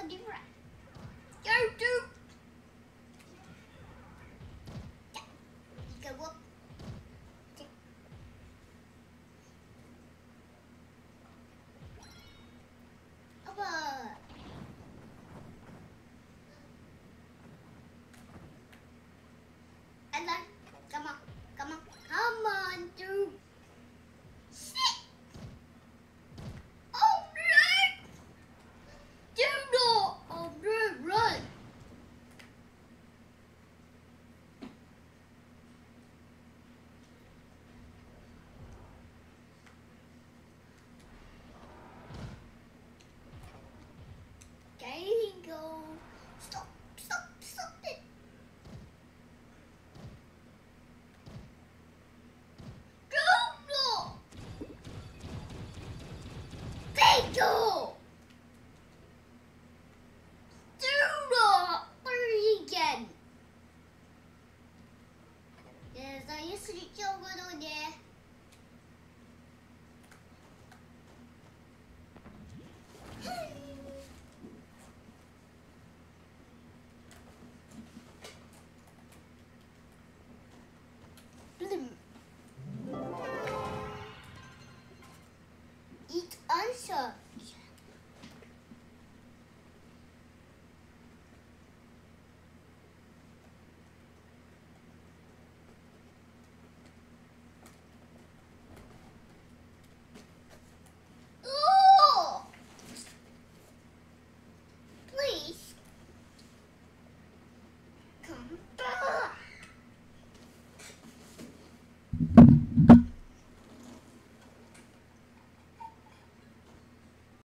different. Go to. Go up. Over. And then, come on, come on, dude. Sit. Oh no! Do not. Oh no, run. There you go. Stop it. Go. Fatal. Do not. Hurry again. Yes, I used to do over there. Eat answer. Oh! Please come back.